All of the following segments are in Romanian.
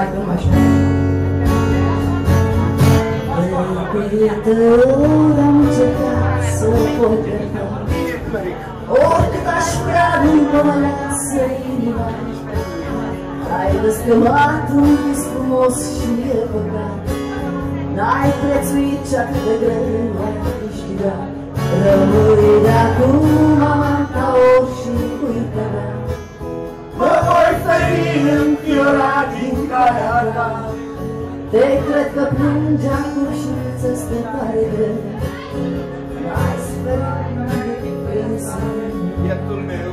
Hai că nu mai știu. De câte ori am încercat să pot ierta, oricât aș vrea nu mă lasă inima. Ai răstămat un vis frumos și e păcat, n-ai prețuit ce atât de greu ai câștigat. Rămâi de acum amanta și uite mea. Mă voi feri înfiorat din calea ta. Te cred că plânge acum și ți-este tare greu. N-ai sperat de Bietul meu.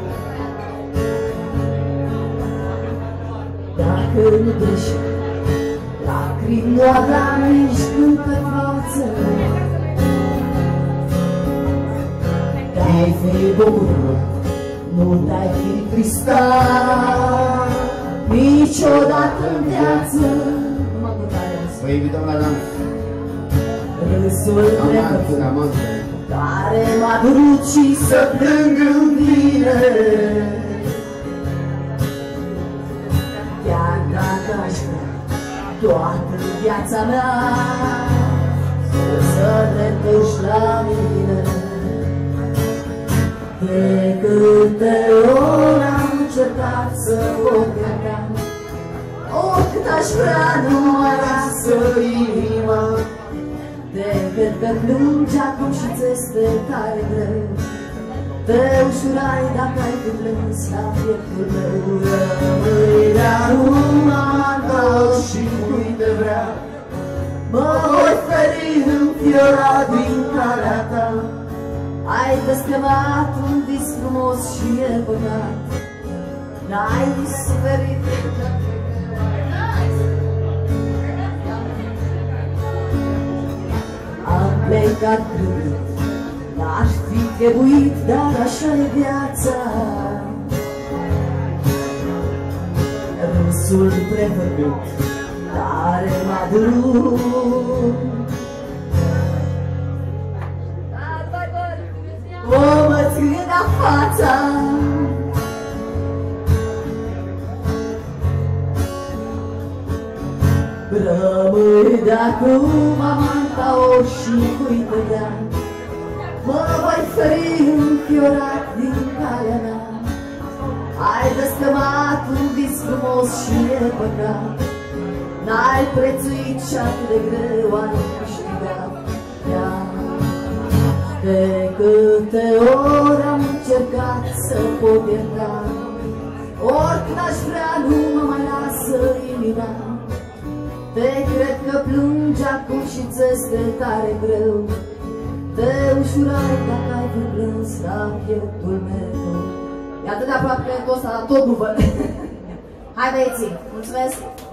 Dacă nu greși, lacrimi nu aveam nici când pe față. Te-ai fi bun, nu te-ai fi tristat niciodată în viață. Vă invităm la dans. Râsul trecut La masă. care m-a durut și să plâng în vine. Chiar dacă aș vrea toată viața mea să te întorci la mine. De câte ori am încercat să pot ierta, oricât aș vrea nu mai lasă inima. De cât te plângi acum și ți-este tare greu, te ușurai dacă ai fi plâns la pieptul meu. Rămâi de acum amanta și uite vrea, mă voi feri înfiorat din calea ta. Ai deschămat un vis frumos și e păcat, n-ai suferit. Am plecat plângând, n-aș fi trebuit, dar așa-i viața. Râsul prefăcut care m-a durut, o mă ținea fața. Rămâi de acum amanta și uite de-a, mă voi feri înfiorat din calea mea. Ai deschămat un vis frumos și e păcat, n-ai prețuit și atât de greu ai câștigat. De câte ori am încercat să pot ierta, oricât aș vrea nu mă mai lasă inima. Te cred că plângi acum și ți-este tare greu, te ușurai dacă ai fi plâns la pieptul meu. E atât de aproape că ăsta tot nu văd. Hai băieții, mulțumesc!